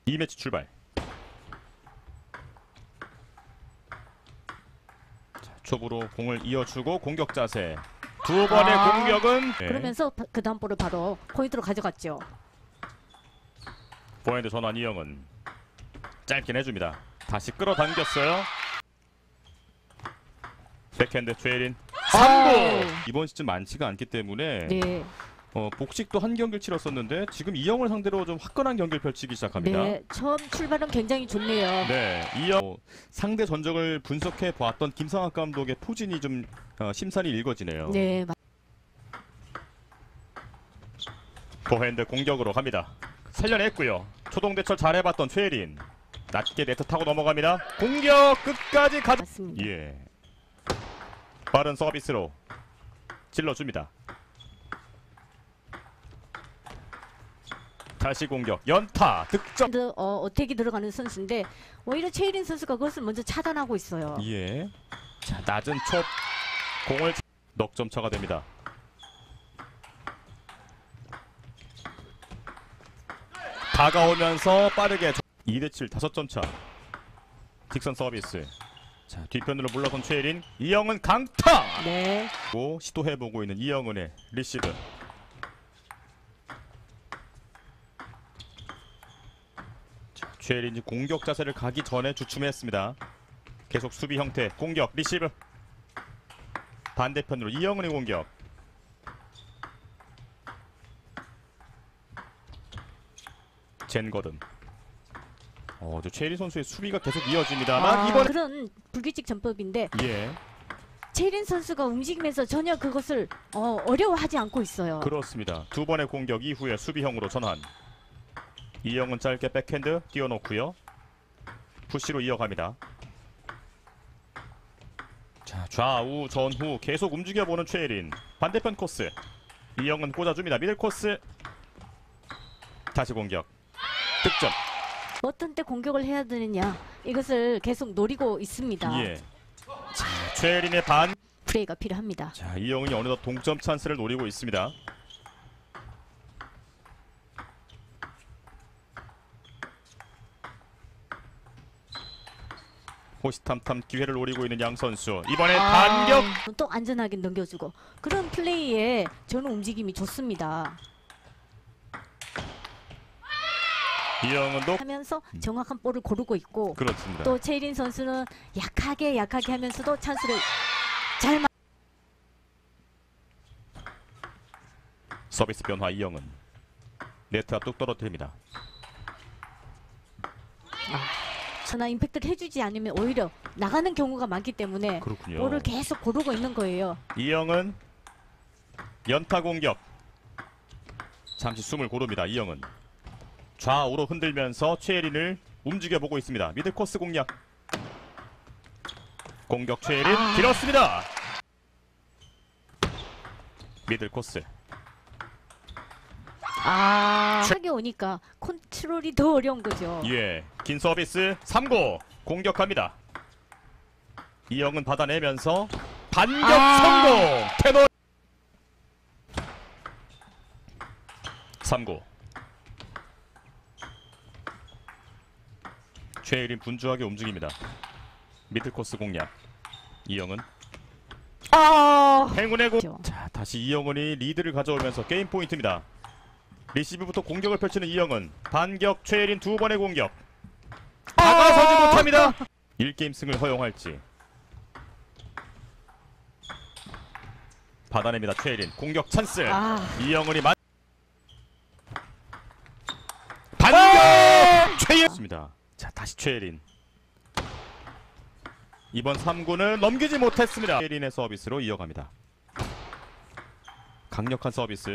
2매치 출발. 자, 초보로 공을 이어주고 공격 자세. 두 번의 공격은 그러면서 그 다음 볼을 바로 포인트로 가져갔죠. 포핸드 전환 이영은 짧게 내줍니다. 다시 끌어당겼어요. 백핸드 최예린 3구. 이번 시즌 많지가 않기 때문에 네. 복식도 한 경기를 치렀었는데 지금 이영을 상대로 좀 화끈한 경기를 펼치기 시작합니다. 네. 처음 출발은 굉장히 좋네요. 네, 이영 상대 전적을 분석해 보았던 김상학 감독의 포진이 좀 심산이 읽어지네요. 네. 포핸드 공격으로 갑니다. 살려냈고요. 초동 대처 잘해봤던 최예린 낮게 네트 타고 넘어갑니다. 공격 끝까지 가져. 맞습니다. 예. 빠른 서비스로 찔러줍니다. 다시 공격 연타 득점. 어택이 들어가는 선수인데 오히려 최예린 선수가 그것을 먼저 차단하고 있어요. 예. 자, 낮은 촉 공을 넉점 차가 됩니다. 다가오면서 빠르게 2대7 5점 차. 직선 서비스. 자, 뒤편으로 물러선 최예린. 이영은 강타. 네. 시도해보고 있는 이영은의 리시브. 자, 최예린이 공격 자세를 가기 전에 주춤했습니다. 계속 수비 형태. 공격 리시브. 반대편으로 이영은의 공격. 젠거든. 저 최예린 선수의 수비가 계속 이어집니다만 이번 그런 불규칙 전법인데 예. 최예린 선수가 움직이면서 전혀 그것을 어려워하지 않고 있어요. 그렇습니다. 두 번의 공격 이후에 수비형으로 전환. 이영은 짧게 백핸드 띄워놓고요. 푸시로 이어갑니다. 자, 좌우 전후 계속 움직여보는 최예린. 반대편 코스. 이영은 꽂아줍니다. 미들 코스. 다시 공격. 득점. 어떤 때 공격을 해야 되느냐 이것을 계속 노리고 있습니다. 예. 자, 최예린의 반. 플레이가 필요합니다. 자, 이영은이 어느덧 동점 찬스를 노리고 있습니다. 호시탐탐 기회를 노리고 있는 양 선수. 이번에 반격. 또 안전하게 넘겨주고 그런 플레이에 저는 움직임이 좋습니다. 이영은도 하면서 정확한 볼을 고르고 있고 그렇습니다. 또 최예린 선수는 약하게 하면서도 찬스를 잘 서비스 변화 이영은 네트 앞 뚝 떨어뜨립니다. 나 임팩트를 해주지 않으면 오히려 나가는 경우가 많기 때문에 그렇군요. 볼을 계속 고르고 있는 거예요. 이영은 연타 공격. 잠시 숨을 고릅니다. 이영은 좌우로 흔들면서 최예린을 움직여보고 있습니다. 미들 코스 공략. 공격 최예린 길었습니다. 미들 코스. 하게 오니까 컨트롤이 더 어려운 거죠. 예, 긴 서비스 3구 공격합니다. 이영은 받아내면서 반격 성공. 테너 3구. 최예린 분주하게 움직입니다. 미들코스 공략. 이영은 행운의 공. 자, 다시 이영은이 리드를 가져오면서 게임 포인트입니다. 리시브부터 공격을 펼치는 이영은. 반격 최예린 두 번의 공격. 다가서지 못합니다. 1게임 승을 허용할지. 받아냅니다. 최예린 공격 찬스. 이영은이 반격 최예린. 자, 다시 최예린. 이번 3구는 넘기지 못했습니다. 최예린의 서비스로 이어갑니다. 강력한 서비스.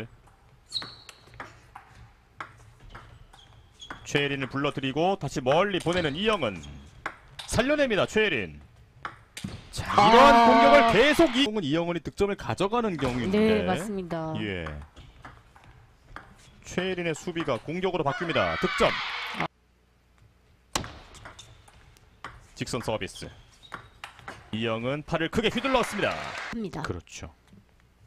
최예린을 불러들이고 다시 멀리 보내는 이영은. 살려냅니다. 최예린. 자, 이러한 공격을 계속 이영은이 득점을 가져가는 경우인데. 네, 맞습니다. 예. 최예린의 수비가 공격으로 바뀝니다. 득점. 직선 서비스. 이영은 팔을 크게 휘둘렀습니다. 합니다. 그렇죠.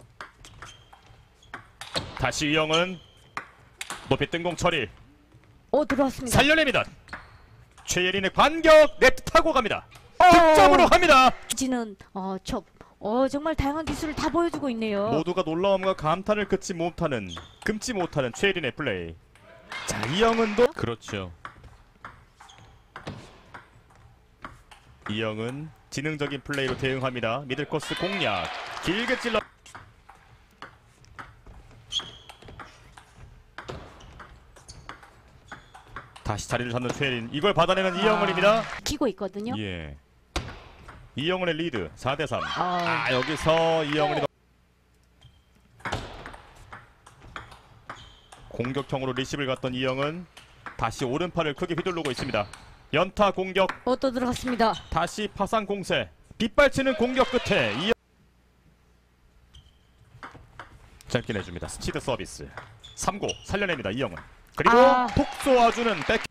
다시 이영은 높이 뜬공 처리. 들어왔습니다. 살려냅니다. 최예린의 반격 네트 타고 갑니다. 득점으로 갑니다. 지는 정말 다양한 기술을 다 보여주고 있네요. 모두가 놀라움과 감탄을 금치 못하는 최예린의 플레이. 자, 이영은도 그렇죠. 이영은 지능적인 플레이로 대응합니다. 미들코스 공략 길게 찔러 다시 자리를 잡는 최예린. 이걸 받아내는 이영은입니다. 기고 있거든요. 예. 이영은의 리드 4대3. 여기서 이영은이 공격형으로 리시브를 갔던 이영은 다시 오른팔을 크게 휘두르고 있습니다. 연타 공격. 또 들어갔습니다. 다시 파상 공세. 빗발치는 공격 끝에 이영 짧게 내줍니다. 스치드 서비스. 3구 살려냅니다. 이영은. 그리고 톡 쏘아주는 백.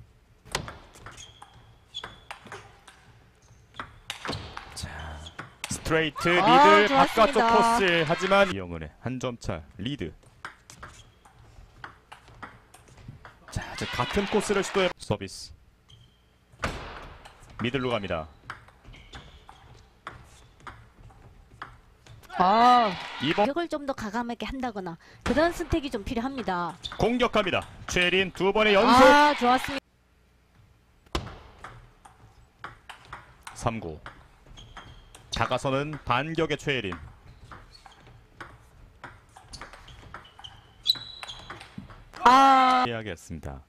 자, 스트레이트 미들 바깥쪽 코스. 하지만 이영은의 한 점차 리드. 자, 이제 같은 코스를 시도해. 서비스. 미들로 갑니다. 이번 공격을 좀 더 과감하게 한다거나 그런 선택이 좀 필요합니다. 공격합니다. 최예린 두 번의 연속. 좋았습니다. 3구 다가서는 반격의 최예린. 해야겠습니다.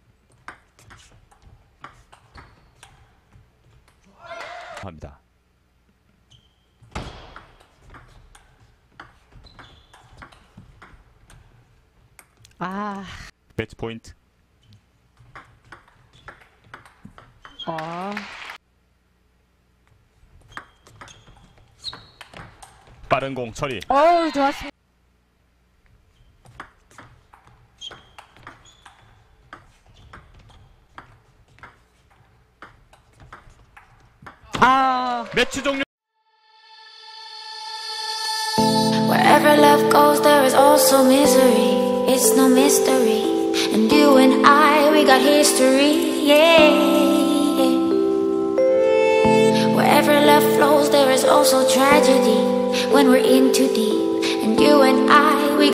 합니다. 매치 포인트. 빠른 공 처리. 좋았습니다. 매치 종료. Wherever love goes, there is also misery. It's no mystery. And you and I, we got history. Yeah. Wherever love flows, there is also tragedy. When we're in too deep. And you and I,